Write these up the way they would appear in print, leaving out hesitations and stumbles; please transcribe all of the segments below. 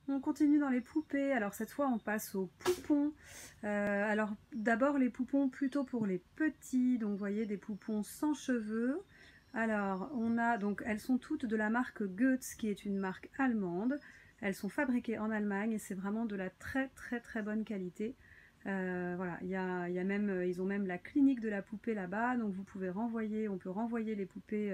On continue dans les poupées. Alors cette fois, on passe aux poupons. Alors d'abord les poupons plutôt pour les petits. Donc vous voyez des poupons sans cheveux. Alors on a donc, elles sont toutes de la marque Goetz, qui est une marque allemande. Elles sont fabriquées en Allemagne et c'est vraiment de la très bonne qualité. Voilà, il y a même, ils ont même la clinique de la poupée là-bas, donc vous pouvez renvoyer, on peut renvoyer les poupées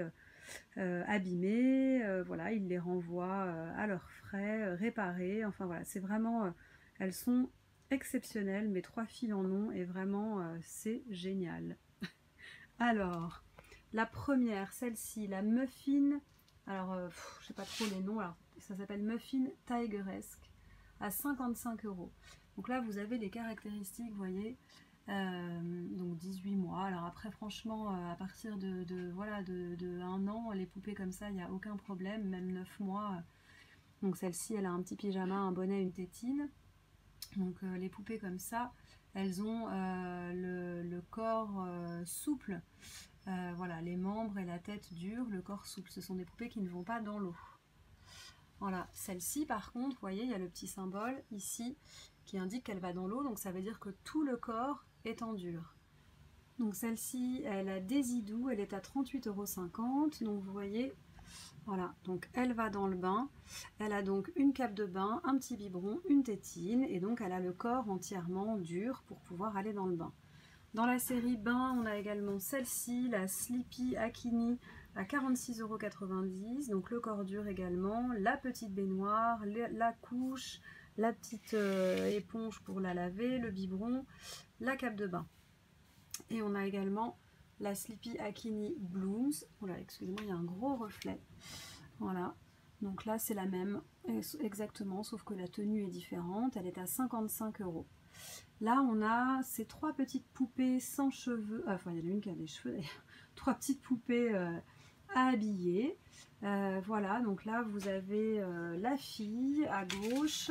abîmées, voilà, ils les renvoient à leurs frais, réparées, enfin voilà, c'est vraiment, elles sont exceptionnelles, mes 3 filles en ont et vraiment c'est génial. Alors, la première, celle-ci, la Muffin, alors je sais pas trop les noms, alors ça s'appelle Muffin Tigeresque à 55 €. Donc là vous avez les caractéristiques, vous voyez, donc 18 mois. Alors après franchement à partir voilà, de 1 an, les poupées comme ça, il n'y a aucun problème, même 9 mois. Donc celle-ci elle a un petit pyjama, un bonnet, une tétine. Donc les poupées comme ça, elles ont le corps souple, voilà, les membres et la tête durs, le corps souple. Ce sont des poupées qui ne vont pas dans l'eau. Voilà, celle-ci par contre, vous voyez, il y a le petit symbole ici qui indique qu'elle va dans l'eau, donc ça veut dire que tout le corps est en dur. Donc celle-ci, elle a Désidou, elle est à 38,50 €, donc vous voyez, voilà, donc elle va dans le bain, elle a donc une cape de bain, un petit biberon, une tétine, et donc elle a le corps entièrement dur pour pouvoir aller dans le bain. Dans la série bain, on a également celle-ci, la Sleepy Akini à 46,90 €, donc le corps dur également, la petite baignoire, la couche, la petite éponge pour la laver, le biberon, la cape de bain. Et on a également la Sleepy Akini Blooms. Voilà, excusez-moi, il y a un gros reflet. Voilà, donc là c'est la même, exactement, sauf que la tenue est différente, elle est à 55 €. Là, on a ces 3 petites poupées sans cheveux, enfin il y en a une qui a des cheveux d'ailleurs, 3 petites poupées à habiller. Voilà, donc là vous avez la fille à gauche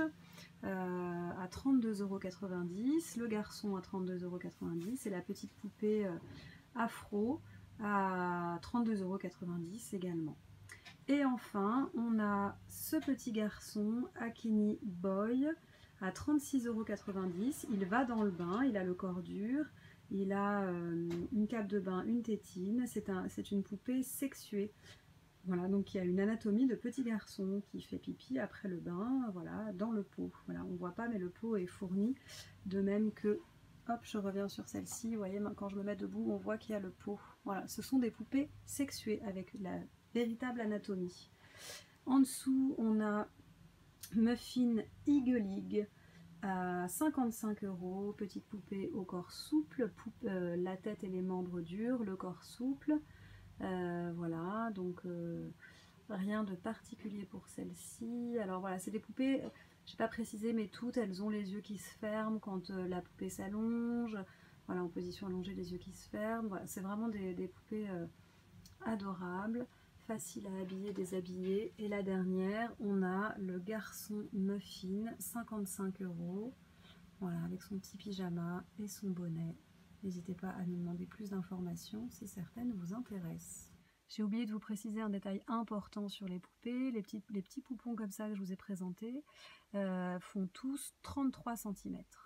à 32,90 €, le garçon à 32,90 € et la petite poupée afro à 32,90 € également. Et enfin, on a ce petit garçon Akini Boy à 36,90 €. Il va dans le bain, il a le corps dur, il a une cape de bain, une tétine. C'est une poupée sexuée. Voilà, donc il y a une anatomie de petit garçon qui fait pipi après le bain, voilà, dans le pot. Voilà, on ne voit pas, mais le pot est fourni. De même que, hop, je reviens sur celle-ci. Vous voyez, quand je me mets debout, on voit qu'il y a le pot. Voilà, ce sont des poupées sexuées avec la véritable anatomie. En dessous, on a Muffin Eagle Egg à 55 €, petite poupée au corps souple, la tête et les membres durs, le corps souple. Voilà, donc rien de particulier pour celle-ci. Alors voilà, c'est des poupées, j'ai pas précisé, mais toutes elles ont les yeux qui se ferment quand la poupée s'allonge. Voilà, en position allongée, les yeux qui se ferment. Voilà, c'est vraiment des poupées adorables, faciles à habiller, déshabiller. Et la dernière, on a le garçon Muffin, 55 €. Voilà, avec son petit pyjama et son bonnet. N'hésitez pas à nous demander plus d'informations si certaines vous intéressent. J'ai oublié de vous préciser un détail important sur les poupées. Les petits poupons comme ça que je vous ai présentés font tous 33 cm.